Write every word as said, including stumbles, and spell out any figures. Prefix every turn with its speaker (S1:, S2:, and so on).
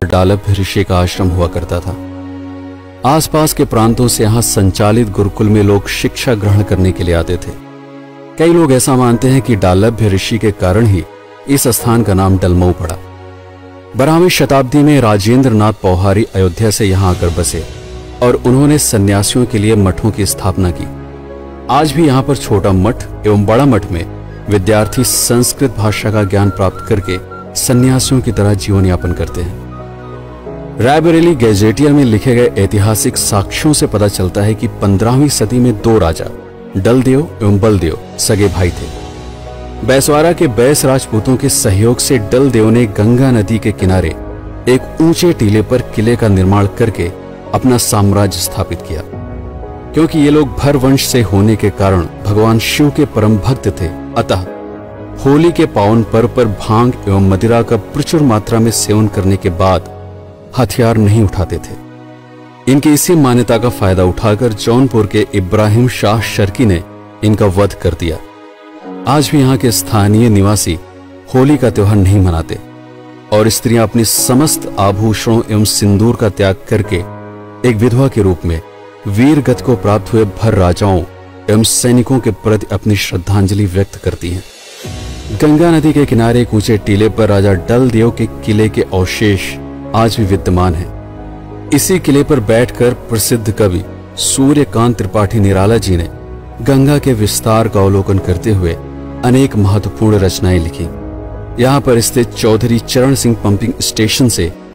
S1: डालभ्य ऋषि का आश्रम हुआ करता था। आसपास के प्रांतों से यहाँ संचालित गुरुकुल में लोग शिक्षा ग्रहण करने के लिए आते थे। कई लोग ऐसा मानते हैं कि डालभ्य ऋषि के कारण ही इस स्थान का नाम डलमऊ पड़ा। बारहवीं शताब्दी में राजेंद्र नाथ पौहारी अयोध्या से यहाँ आकर बसे और उन्होंने सन्यासियों के लिए मठों की स्थापना की। आज भी यहाँ पर छोटा मठ एवं बड़ा मठ में विद्यार्थी संस्कृत भाषा का ज्ञान प्राप्त करके सन्यासियों की तरह जीवन यापन करते हैं। रायबरेली गैजेटियर में लिखे गए ऐतिहासिक साक्ष्यों से पता चलता है कि पंद्रहवीं सदी में दो राजा डलदेव एवं बलदेव सगे भाई थे। बैसवारा के बैस राजपूतों के सहयोग से डलदेव ने गंगा नदी के किनारे एक ऊंचे टीले पर किले का निर्माण करके अपना साम्राज्य स्थापित किया। क्योंकि ये लोग भर वंश से होने के कारण भगवान शिव के परम भक्त थे, अतः होली के पावन पर्व पर भांग एवं मदिरा का प्रचुर मात्रा में सेवन करने के बाद हथियार नहीं उठाते थे। इनकी इसी मान्यता का फायदा उठाकर जौनपुर के इब्राहिम शाह शर्की ने इनका वध कर दिया। आज भी यहाँ के स्थानीय निवासी होली का त्योहार नहीं मनाते और स्त्रियां अपनी समस्त आभूषणों एवं सिंदूर का त्याग करके एक विधवा के रूप में वीर गति को प्राप्त हुए भर राजाओं एवं सैनिकों के प्रति अपनी श्रद्धांजलि व्यक्त करती हैं। गंगा नदी के किनारे एक ऊंचे टीले पर राजा डलदेव के किले के अवशेष आज भी विद्यमान है। इसी किले पर बैठकर प्रसिद्ध कवि सूर्यकांत त्रिपाठी निराला जी ने गंगा के विस्तार का अवलोकन करते हुए अनेक महत्वपूर्ण रचनाएं लिखी। यहाँ पर स्थित चौधरी चरण सिंह पंपिंग स्टेशन से